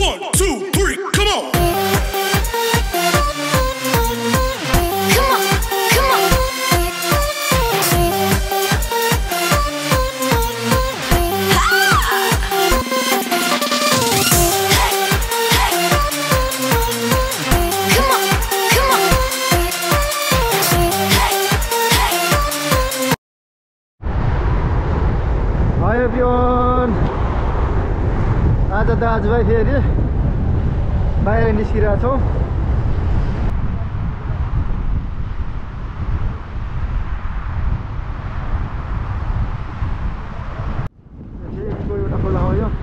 1, 2, 3, come on. Hi everyone. आज दाजुभाइ फेरि बाहिर निस्किरहेको छौँ। एउटा खोला हो यो।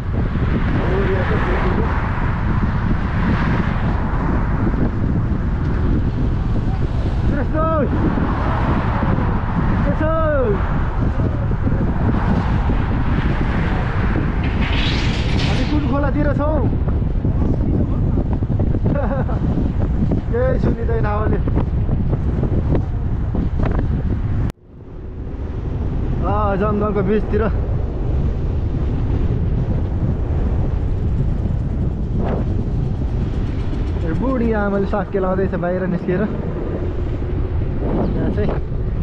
खोलातिर छौँ केही सुनिँदैन अहिले। जङ्गलको बिचतिर बुढी आमाले साक्के लाउँदैछ बाहिर निस्किएर। यहाँ चाहिँ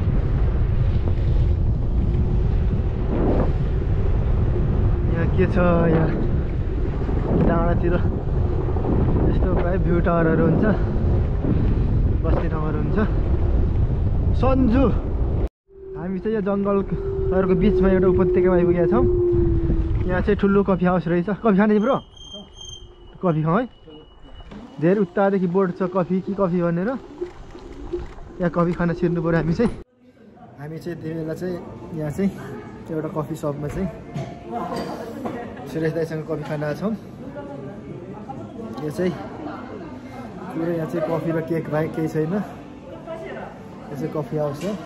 यहाँ के छ, यहाँ डाँडातिर यस्तो प्रायः भ्यू टावरहरू हुन्छ, बस्ने ठाउँहरू हुन्छ। सन्जु हामी चाहिँ यो जङ्गलहरूको बिचमा एउटा उपत्यकामा आइपुगेका छौँ। यहाँ चाहिँ ठुलो कफी हाउस रहेछ। कफी खाने तिम्रो? कफी खाउँ है। धेरै उत्तादेखि बोर्ड छ कफी कि कफी भनेर। यहाँ कफी खान छिर्नु पऱ्यो हामी चाहिँ त्यति बेला चाहिँ यहाँ चाहिँ एउटा कफी सपमा चाहिँ सुरेश दाईसँग कफी खान आएको छौँ। यो चाहिँ पुरै यहाँ चाहिँ कफी र केक बाहेक केही छैन। यो चाहिँ कफी हाउस हो।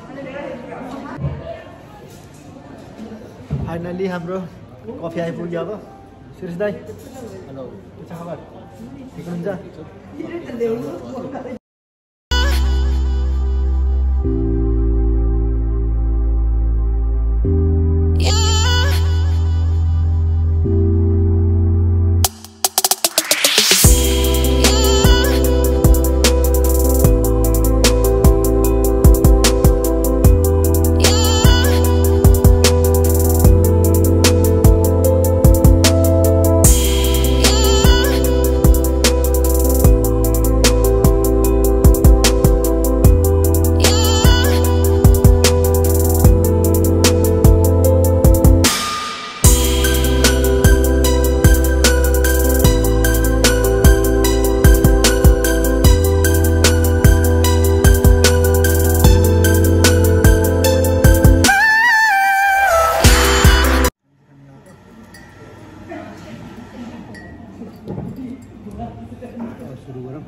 फाइनली हाम्रो कफी आइपुग्यो। अब सुरेश दाई, हेलो, के छ खबर? ठिक हुनुहुन्छ? सुरु गरौँ।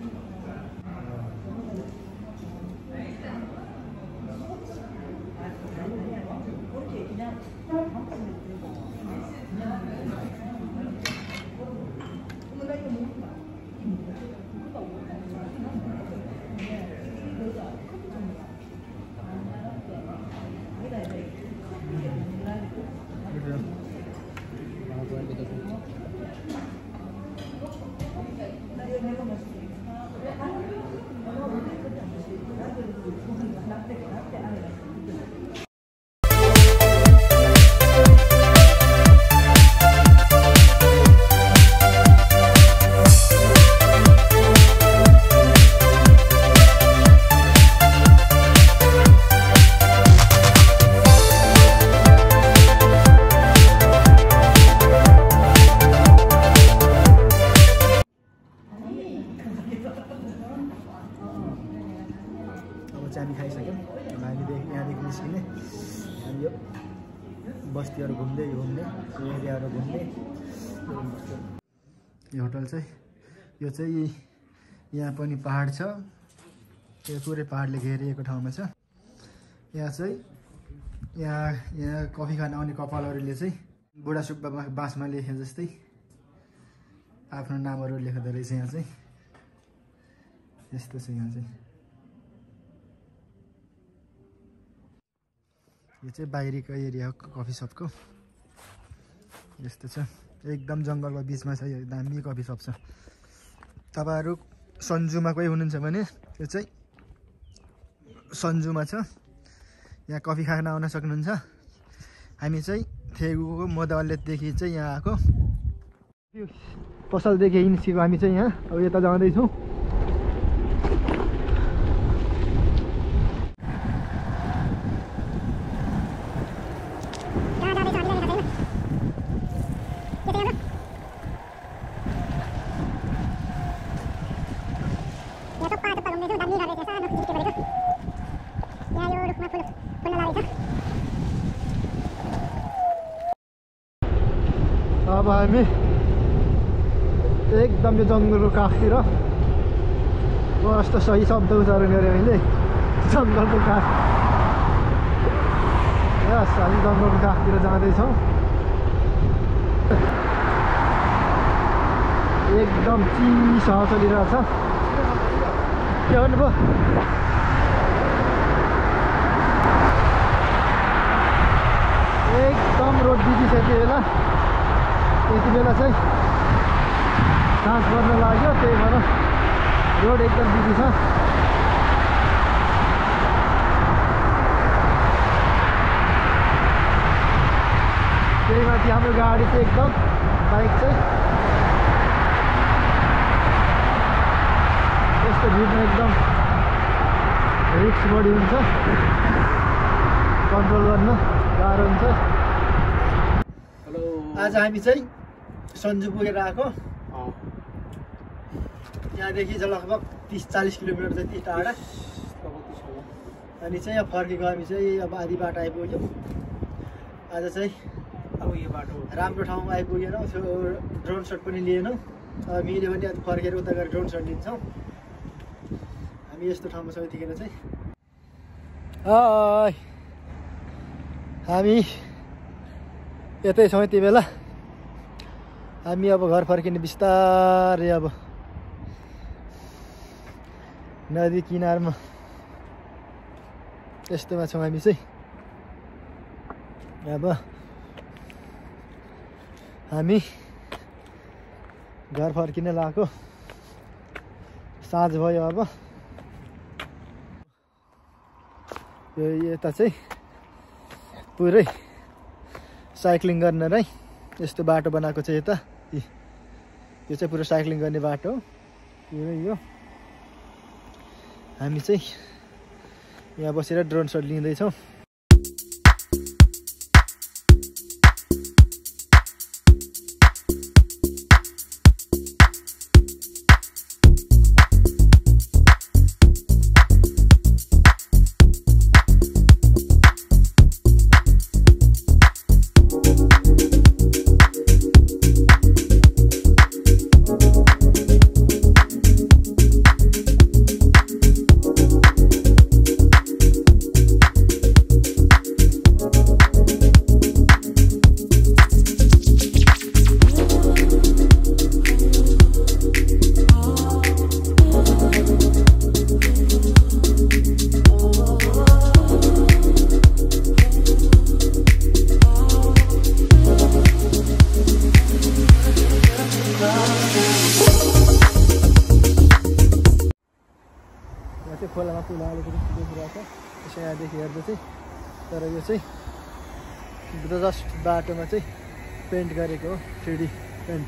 हामी खाइसक्यौँ। हामीदेखि यहाँदेखि निस्किने अनि यो बस्तीहरू घुम्दै एरियाहरू घुम्दै। यो होटल चाहिँ यो चाहिँ यहाँ पनि पहाड छ। यो पुरै पहाडले घेरिएको ठाउँमा छ। यहाँ चाहिँ यहाँ कफी खान आउने कपालहरूले चाहिँ बुढा सुब्बा बाँसमा लेखे जस्तै आफ्नो नामहरू लेख्दो रहेछ। यहाँ चाहिँ यस्तो छ। यहाँ चाहिँ यो चाहिँ बाहिरीको एरिया हो कफी सपको। यस्तो छ। एकदम जङ्गलको बिचमा छ यो दामी कफी सप छ। तपाईँहरू सन्जुमा कोही हुनुहुन्छ भने यो चाहिँ सन्जुमा छ, यहाँ कफी खान आउन सक्नुहुन्छ। हामी चाहिँ थेगुको मोदावलेदेखि चाहिँ यहाँ आएको, पसलदेखि निस्केको हामी चाहिँ यहाँ अब यता जाँदैछौँ। अब हामी एकदम यो जङ्गलको काखतिर, कस्तो सही शब्द उच्चारण गरेँ मैले, जङ्गलको काख। यस, हामी जङ्गलको काखतिर जाँदैछौँ। एकदम चिसो हावा चलिरहेछ। के भन्नुभयो? एकदम रोड बिजी छ यति बेला चाहिँ साँझ पर्न लाग्यो, त्यही भएर रोड एकदम बिजी छ। त्यही माथि हाम्रो गाडी चाहिँ एकदम बाइक चाहिँ यस्तो भिडमा एकदम रिस्क बढी हुन्छ, कन्ट्रोल गर्न गाह्रो हुन्छ। आज हामी चाहिँ सन्जु पुगेर आएको। यहाँदेखि चाहिँ लगभग 30-40 किलोमिटर जति टाढा। अनि चाहिँ अब फर्केको हामी चाहिँ अब आधी बाटो आइपुग्यौँ। आज चाहिँ अब यो बाटो राम्रो ठाउँमा आइपुगेनौँ, ड्रोन सट पनि लिएनौँ। मिल्यो भने आज फर्केर उता गएर ड्रोन सट लिन्छौँ। हामी यस्तो ठाउँमा छौँ यतिखेर चाहिँ। हामी यतै छौँ यति बेला। हामी अब घर फर्किने बिस्तारै अब नदी किनारमा यस्तोमा छौँ हामी चाहिँ। अब हामी घर फर्किन लागेको, साँझ भयो। अब यो यता चाहिँ पुरै साइक्लिङ गर्न नै यस्तो बाटो बनाएको छ। यता यो चाहिँ पुरो साइक्लिङ गर्ने बाटो हो पुरै यो। हामी चाहिँ यहाँ बसेर ड्रोन सट लिँदैछौँ। खोलामा पुला अलिकति देखिरहेको छ यसो यहाँदेखि हेर्दा चाहिँ। तर यो चाहिँ जस्ट बाटोमा चाहिँ पेन्ट गरेको हो, 3D पेन्ट।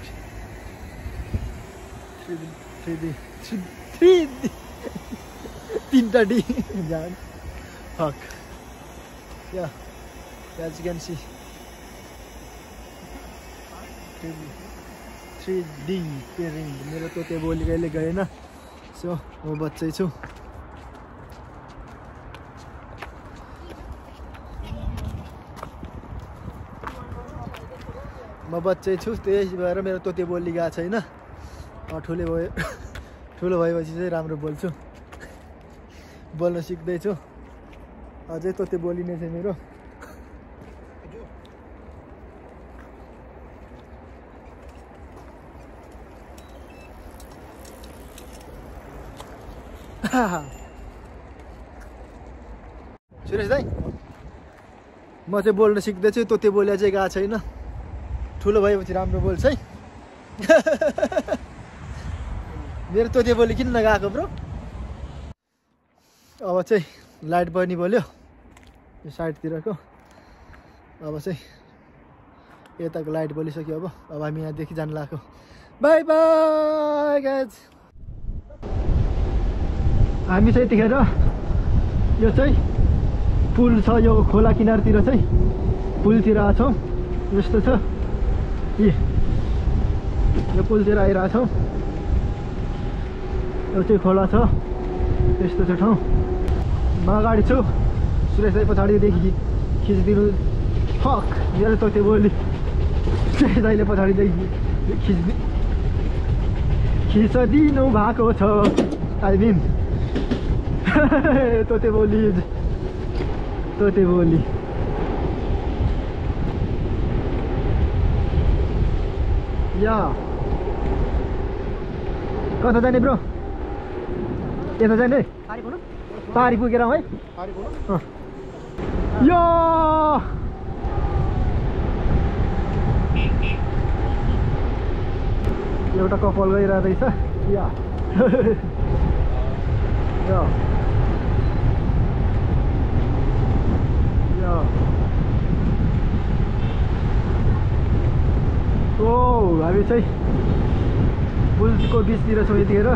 3टा डी जान फक या as you can see 3D पेरिङ। मेरो तोते बोली कहिले गएन, सो म बच्चै छु। म बच्चै छु, त्यही भएर मेरो तोते बोली गएको छैन। ठुलो भएपछि चाहिँ राम्रो बोल्छु, बोल्न सिक्दैछु। अझै तोते बोली नै छ मेरो। सुरेश दाइ, म चाहिँ बोल्न सिक्दैछु, तोते बोली चाहिँ गएको छैन। ठुलो भएपछि राम्रो बोल्छ है मेरो तोते बोली किन नगएको ब्रो अब चाहिँ लाइट पनि बल्यो यो साइडतिरको अब चाहिँ यताको लाइट बलिसक्यो अब हामी यहाँदेखि जान लाग्यो बाई बाई गाइज हामी चाहिँ यतिखेर यो चाहिँ पुल छ यो खोला किनारतिर चाहिँ पुलतिर आएको छौँ यस्तो छ यो पुलतिर आइरहेको छौँ यो चाहिँ खोला छ यस्तो छ ठाउँ म अगाडि छु सुरेशलाई पछाडिदेखि खिचिदिनु फक मेरो तोते बोली सुरेशले पछाडिदेखि खिचिदिनु भएको छ आई मिन तोते बोली या कता जाने ब्रो यता जाने पारी पुगेर है यो एउटा कपाल गइरहेछ या ओ हामी चाहिँ पुलको बिचतिर छौँ यतिखेर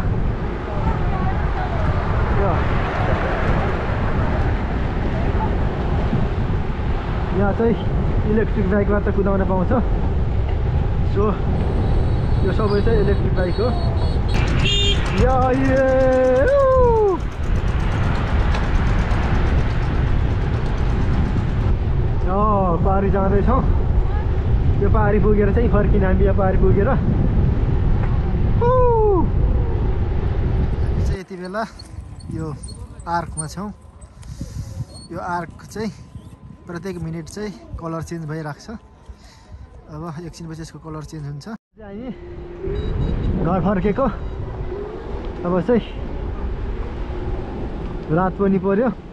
यहाँ चाहिँ इलेक्ट्रिक बाइकमा त कुदाउन पाउँछ सो यो सबै चाहिँ इलेक्ट्रिक बाइक हो पारी जाँदैछौँ यो पारी पुगेर चाहिँ फर्किने हामी यो पारी पुगेर हामी चाहिँ यति बेला यो आर्कमा छौँ यो आर्क चाहिँ प्रत्येक मिनट चाहिँ कलर चेन्ज भइरहेको छ अब एकछिनपछि यसको कलर चेन्ज हुन्छ हामी घर फर्केको अब चाहिँ रात पनि पर्यो